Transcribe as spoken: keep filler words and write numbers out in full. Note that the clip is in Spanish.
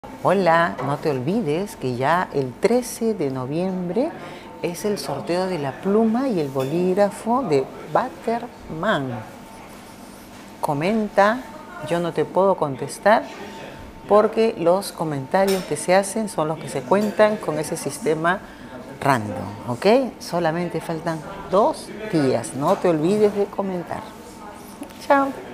Hola, no te olvides que ya el trece de noviembre es el sorteo de la pluma y el bolígrafo de Batterman. Comenta, yo no te puedo contestar porque los comentarios que se hacen son los que se cuentan con ese sistema random, ¿ok? Solamente faltan dos días, no te olvides de comentar. Chao.